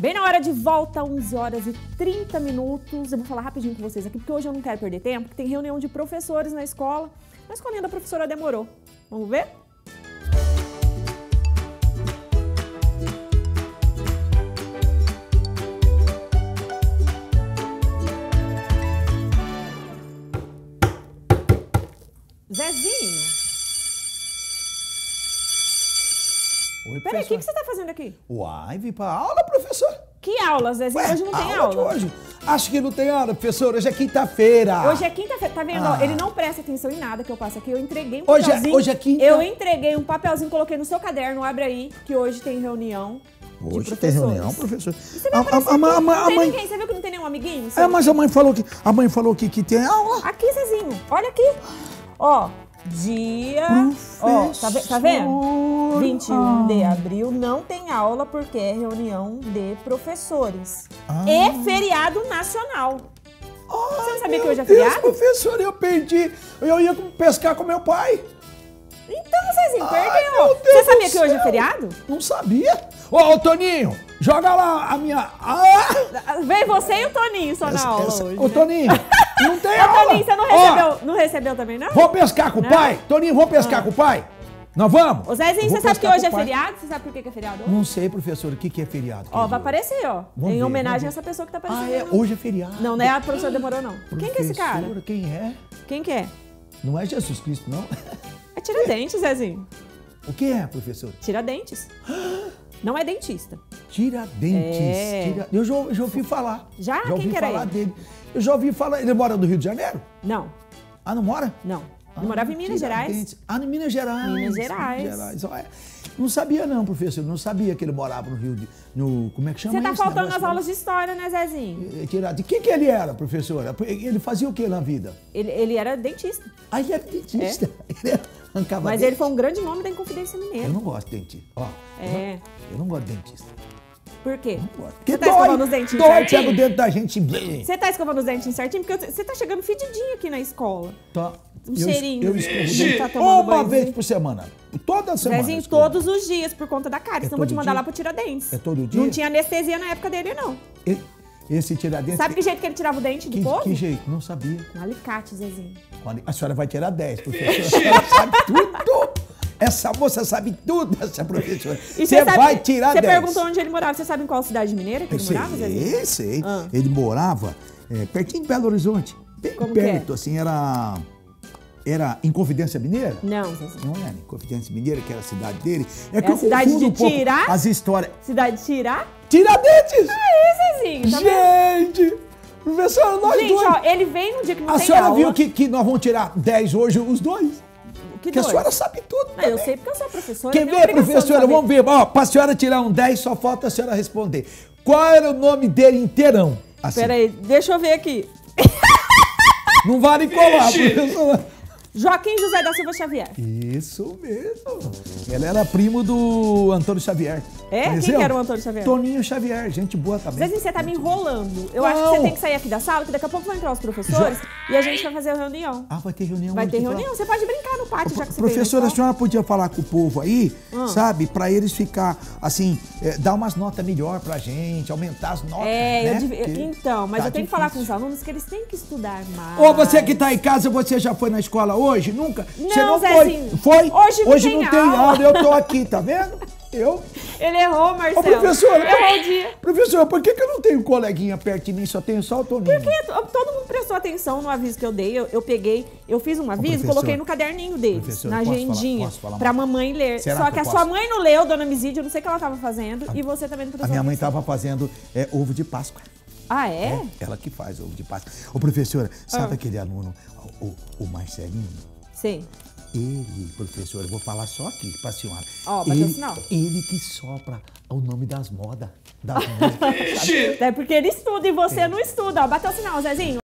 Bem na hora de volta, 11 horas e 30 minutos. Eu vou falar rapidinho com vocês aqui, porque hoje eu não quero perder tempo, porque tem reunião de professores na escola. A escolinha da professora demorou. Vamos ver? Zezinho. Oi, Peraí, o que você tá fazendo aqui? Uai, vim pra aula, professor. Que aula, Zezinho? Hoje não tem aula. Hoje? Acho que não tem aula, professor. Hoje é quinta-feira. Hoje é quinta-feira, tá vendo? Ó, ele não presta atenção em nada que eu passo aqui. Eu entreguei um papelzinho. Hoje é quinta? Eu entreguei um papelzinho, coloquei no seu caderno. Abre aí, que hoje tem reunião. Hoje tem reunião, professor. Você vai aparecer aqui. Não tem ninguém. Você viu que não tem nenhum amiguinho? É, mas a mãe falou que tem aula. Aqui, Zezinho. Olha aqui. Ó. Dia, ó, tá vendo? 21 de abril não tem aula porque é reunião de professores. E feriado nacional. Você não sabia que hoje é feriado? Professor, eu perdi. Eu ia pescar com meu pai. Então, Zezinho, perdeu. Você sabia que hoje é feriado? Não sabia. Ô, Toninho, joga lá a minha... Vem você e o Toninho só na aula hoje. Ô, Toninho, não tem aula. Toninho, você não recebeu também, não? Vou pescar com o pai? Toninho, vou pescar com o pai? Nós vamos? Ô, Zezinho, você sabe que hoje é feriado? Você sabe por que é feriado hoje? Não sei, professor. O que é feriado? Ó, vai aparecer, ó. Em homenagem a essa pessoa que tá aparecendo. Hoje é feriado. Não, não é a professora demorou, não. Quem que é esse cara? Quem é? Quem que é? Não é Jesus Cristo, não? É Tiradentes, Zezinho. O que é, professor? Tiradentes. Não é dentista. Tiradentes. É. Eu já ouvi falar. Já? Já ouvi Quem que era falar ele? dele. Eu já ouvi falar. Ele mora no Rio de Janeiro? Não. Ah, não mora? Não. Ele morava em Minas Gerais. Ah, em Minas Gerais. Minas Gerais. Olha, não sabia não, professor. Não sabia que ele morava no Rio de... Como é que chama isso? Você tá faltando nas negócio? aulas de história, né, Zezinho? De que ele era, professora? Ele fazia o que na vida? Ele era dentista. Ah, ele era dentista. Ele arrancava Mas dente. ele foi um grande nome da Inconfidência Mineira. Eu não gosto de dentista. Ó, eu não gosto de dentista. Por quê? Não gosto. Você tá escovando os dentinhos dói, certinho? pega o dentro da gente. Você tá escovando os dentinhos certinho? Porque você tá chegando fedidinho aqui na escola. Tá. Um cheirinho. Eu escovo o dente tá tomando uma banho. vez por semana. Toda semana. Zezinho, todos os dias, por conta da cárie. Senão eu vou te mandar lá pro Tiradentes. É todo dia? Não tinha anestesia na época dele, não. Esse Tiradentes... Sabe que jeito que ele tirava o dente do povo? Que jeito? Não sabia. Com alicate, Zezinho. A senhora vai tirar 10, professora. Ela sabe tudo. Essa moça sabe tudo, essa professora. Você vai tirar 10. Você perguntou onde ele morava. Você sabe em qual cidade mineira que ele morava, Zezinho? Sei. Ele morava pertinho de Belo Horizonte. Bem Como perto, que é? assim, era Inconfidência Mineira? Não, Zezinho. Não era Inconfidência Mineira, que era a cidade dele. É a cidade de Tirá? As histórias. Cidade de Tirá? Tiradentes! Aí, Zezinho, tá vendo? Gente! Professora, nós Gente, dois. ó, ele vem no dia que não A tem senhora aula. viu que nós vamos tirar 10 hoje, os dois? Que a senhora sabe tudo. Não, eu sei porque eu sou professora. Quer ver, professora? Vamos ver. Ó, pra senhora tirar um 10, só falta a senhora responder. Qual era o nome dele inteirão? Assim. Peraí, deixa eu ver aqui. Não vale colar, professora. Joaquim José da Silva Xavier. Isso mesmo. Ele era primo do Antônio Xavier. É? Conheceu? Quem que era o Antônio Xavier? Toninho Xavier, gente boa também. Zezinho, você tá me enrolando. Eu acho que você tem que sair aqui da sala, que daqui a pouco vão entrar os professores e a gente vai fazer a reunião. Ah, vai ter reunião Vai hoje, ter então? reunião? Você pode brincar no pátio, já que você Professora, a veio. senhora podia falar com o povo aí, sabe? Pra eles ficar, assim, dar umas notas melhor pra gente, aumentar as notas, né? Então, mas tá eu tenho que falar com difícil. os alunos que eles têm que estudar mais. Ô, você que tá em casa, você já foi na escola hoje? Nunca? Você Não, foi? Zezinho. Foi? Hoje não tem aula. Eu tô aqui, tá vendo? Ele errou, Marcelo. Ô, professora, errou o dia. Professora, por que eu não tenho coleguinha perto de mim, só tenho só o Toninho? Porque todo mundo prestou atenção no aviso que eu dei. Eu fiz um aviso, coloquei no caderninho deles, na agendinha, pra mamãe ler. Será Só que a sua mãe não leu, dona Mizide, eu não sei o que ela tava fazendo, e você também não prestou A minha mãe atenção. tava fazendo ovo de Páscoa. Ah, é? Ela que faz ovo de Páscoa. Ô, professora, sabe aquele aluno, o Marcelinho? Sim. Ele, professora, eu vou falar só aqui pra senhora. Ó, bateu o sinal. Ele que sopra o nome das modas. Das músicas. É porque ele estuda e você não estuda. Ó, bateu o sinal, Zezinho.